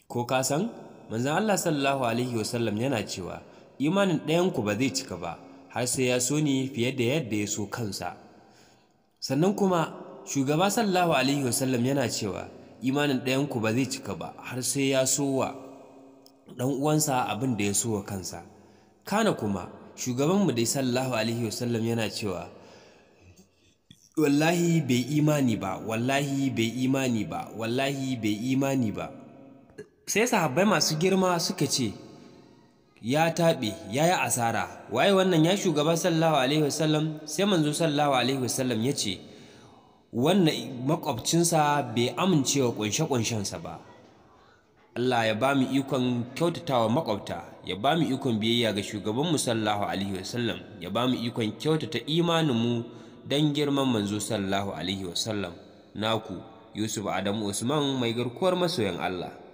Ko ka san manzon Allah sallallahu alaihi wasallam yana cewa imanin ɗayanku ba zai cika ba har sai ya so ni fiye da yadda ya so kansa. Sannan kuma shugaba sallallahu alaihi wasallam yana cewa imanin ɗayanku ba zai cika ba har sai ya so wa ɗan uwansa abin da ya so wa kansa. Kana kuma shugabanmu dai sallallahu alaihi wasallam yana cewa wallahi bai imani ba, wallahi bai imani ba, wallahi bai imani ba. Sai sahabbai masu girma suka ce ya taɓe, ya yi asara, waye wannan ya shugaba sallallahu alaihi wasallam? Sai manzo sallallahu alaihi wasallam ya ce wannan makwabcinsa bai amince wa ƙunshe-ƙunshensa ba. Allah ya ba mu ikon kyautatawa makwabta, ya ba mu ikon biyayya ga shugabanmu sallallahu alaihi wasallam, ya ba mu ikon kyautata imaninmu don girman manzo sallallahu alaihi wasallam. Naku Yusuf Adamu Usman, mai garkuwar masoyan Allah.